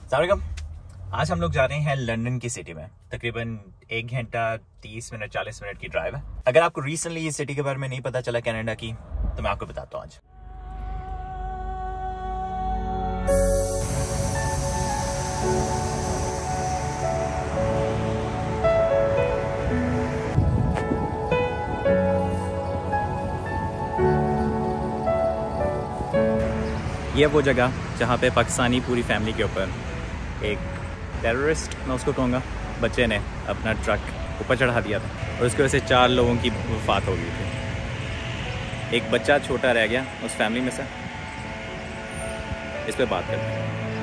अस्सलाम। आज हम लोग जा रहे हैं लंदन की सिटी में। तकरीबन 1 घंटा 30 मिनट 40 मिनट की ड्राइव है। अगर आपको रिसेंटली ये सिटी के बारे में नहीं पता चला कनाडा की, तो मैं आपको बताता हूँ आज। ये वो जगह जहाँ पे पाकिस्तानी पूरी फैमिली के ऊपर एक टेररिस्ट, मैं उसको कहूँगा, बच्चे ने अपना ट्रक ऊपर चढ़ा दिया था और उसकी वजह से 4 लोगों की वफात हो गई थी। एक बच्चा छोटा रह गया उस फैमिली में से। इस पर बात करते हैं।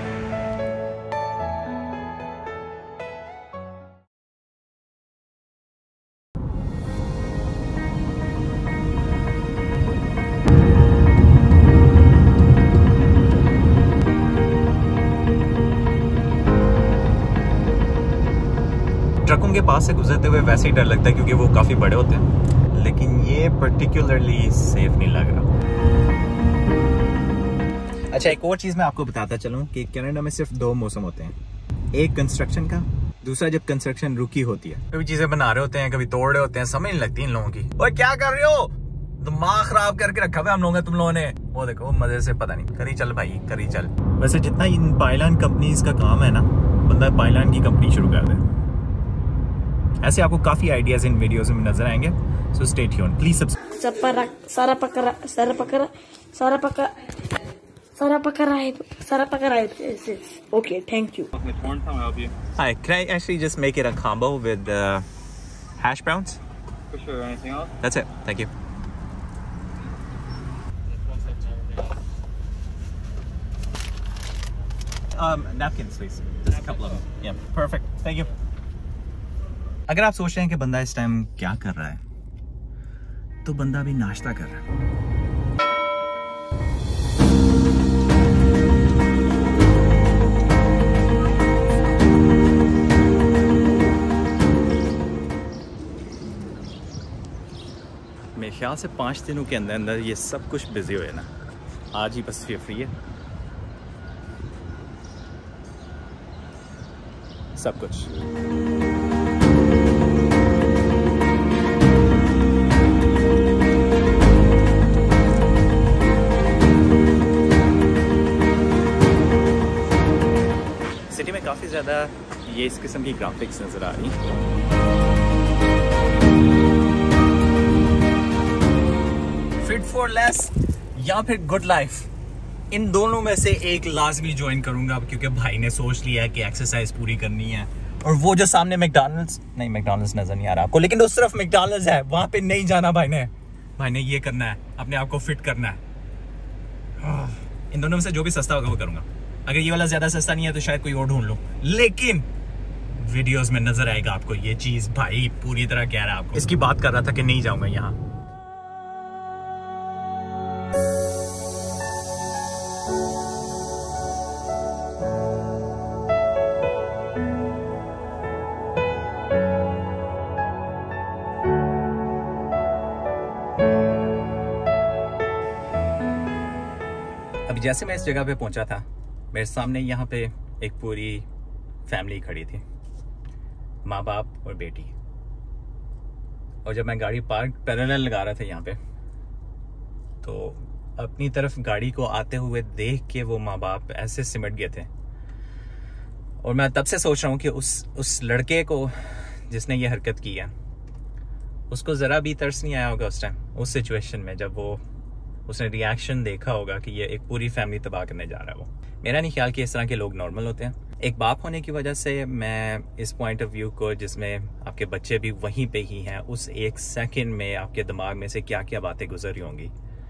ट्रकों के पास से गुजरते हुए वैसे ही डर लगता है क्योंकि वो काफ़ी बड़े होते हैं, लेकिन ये पर्टिकुलरली सेफ नहीं लग रहा। अच्छा, एक और चीज़ मैं आपको बताता चलूँ कि कनाडा में सिर्फ 2 मौसम होते हैं। एक कंस्ट्रक्शन का, दूसरा जब कंस्ट्रक्शन रुकी होती है। कभी चीज़ें बना रहे होते हैं, कभी तोड़ रहे होते हैं, समझ नहीं लगती इन लोगों की। ओए क्या कर रहे हो, दिमाग खराब करके रखा हुआ हम लोगों ने तुम लोगों ने। वो देखो मजे से, पता नहीं, करी चल भाई करी चल। वैसे जितना इन पाइलान कंपनीज का काम है ना, बंदा पाइलान की कंपनी शुरू कर दे। ऐसे आपको काफी आइडियाज इन वीडियोस में नजर आएंगे, सो स्टे ट्यून्ड प्लीज। सारा पकड़ा है। Okay, thank you. Hi, can I actually just make it a combo with hash browns? For sure. Anything else? That's it. Thank you. Napkins, please. Just a couple of them. Yeah, perfect. Thank you. अगर आप सोच रहे हैं कि बंदा इस time क्या कर रहा है, तो बंदा अभी नाश्ता कर रहा है। मेरे ख्याल से 5 दिनों के अंदर अंदर ये सब कुछ बिजी हुए ना। आज ही बस ये फ्री है, सब कुछ। सिटी में काफ़ी ज़्यादा ये इस किस्म की ग्राफिक्स नज़र आ रही हैं। फिट फॉर लेस या फिर गुड लाइफ, इन दोनों में से एक लाजमी ज्वाइन करूंगा क्योंकि भाई ने सोच लिया है कि एक्सरसाइज पूरी करनी है। और वो जो सामने मैकडॉनल्ड्स नज़र नहीं आ रहा आपको, लेकिन उस तरफ मैकडॉनल्ड्स है, वहाँ पे नहीं जाना। भाई ने ये करना है, अपने आप को फिट करना है। इन दोनों में से जो भी सस्ता होगा वो करूंगा। अगर ये वाला ज्यादा सस्ता नहीं है तो शायद कोई और ढूंढ लो, लेकिन वीडियोस में नजर आएगा आपको ये चीज। भाई पूरी तरह कह रहा है आपको। इसकी बात कर रहा था कि नहीं जाऊंगा यहाँ। अभी जैसे मैं इस जगह पे पहुंचा था, मेरे सामने यहाँ पे एक पूरी फैमिली खड़ी थी, माँ बाप और बेटी। और जब मैं गाड़ी पार्क पैरेलल लगा रहा था यहाँ पे, तो अपनी तरफ गाड़ी को आते हुए देख के वो माँ बाप ऐसे सिमट गए थे। और मैं तब से सोच रहा हूँ कि उस लड़के को जिसने ये हरकत की है, उसको ज़रा भी तरस नहीं आया होगा उस टाइम, उस सिचुएशन में, जब उसने रिएक्शन देखा होगा कि ये एक पूरी फैमिली तबाह करने जा रहा है। वो मेरा नहीं ख्याल कि इस तरह के लोग नॉर्मल होते हैं। एक बाप होने की वजह से मैं इस पॉइंट ऑफ व्यू को, जिसमें आपके बच्चे भी वहीं पे ही हैं, उस 1 सेकंड में आपके दिमाग में से क्या क्या बातें गुजर रही होंगी,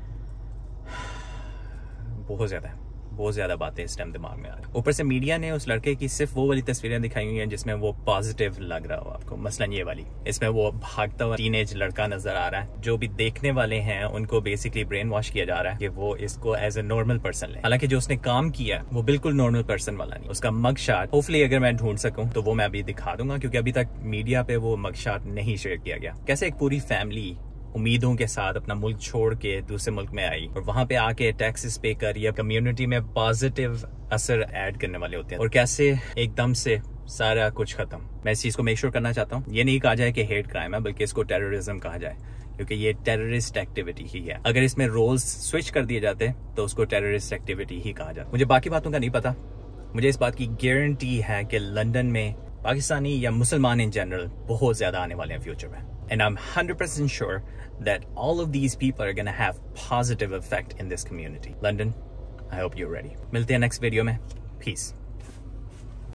बहुत ज़्यादा बातें इस टाइम दिमाग में आ रही। ऊपर से मीडिया ने उस लड़के की सिर्फ वो वाली तस्वीरें दिखाई हुई हैं जिसमें वो पॉजिटिव लग रहा हो आपको, मसलन ये वाली। इसमें वो भागता हुआ टीनेज लड़का नजर आ रहा है। जो भी देखने वाले हैं उनको बेसिकली ब्रेन वॉश किया जा रहा है कि वो इसको एज ए नॉर्मल पर्सन ले। हालांकि जो उसने काम किया वो बिल्कुल नॉर्मल पर्सन वाला नहीं। उसका मग शॉट होपफुली अगर मैं ढूंढ सकूं तो वो मैं अभी दिखा दूंगा, क्योंकि अभी तक मीडिया पे वो मग शॉट नहीं शेयर किया गया। कैसे एक पूरी फैमिली उम्मीदों के साथ अपना मुल्क छोड़ के दूसरे मुल्क में आई और वहां पे आके टैक्सेस पे कर या कम्युनिटी में पॉजिटिव असर ऐड करने वाले होते हैं, और कैसे एकदम से सारा कुछ खत्म। मैं इस चीज को मेक श्योर करना चाहता हूँ, ये नहीं कहा जाए कि हेट क्राइम है, बल्कि इसको टेररिज्म कहा जाए, क्योंकि ये टेररिस्ट एक्टिविटी ही है। अगर इसमें रोल्स स्विच कर दिए जाते तो उसको टेररिस्ट एक्टिविटी ही कहा जाता। मुझे बाकी बातों का नहीं पता, मुझे इस बात की गारंटी है कि लंदन में पाकिस्तानी या मुसलमान इन जनरल बहुत ज्यादा आने वाले हैं फ्यूचर में, and I am 100% sure that all of these people are gonna have positive effect in this community. London, I hope you are ready. मिलते हैं नेक्स्ट वीडियो में। पीस।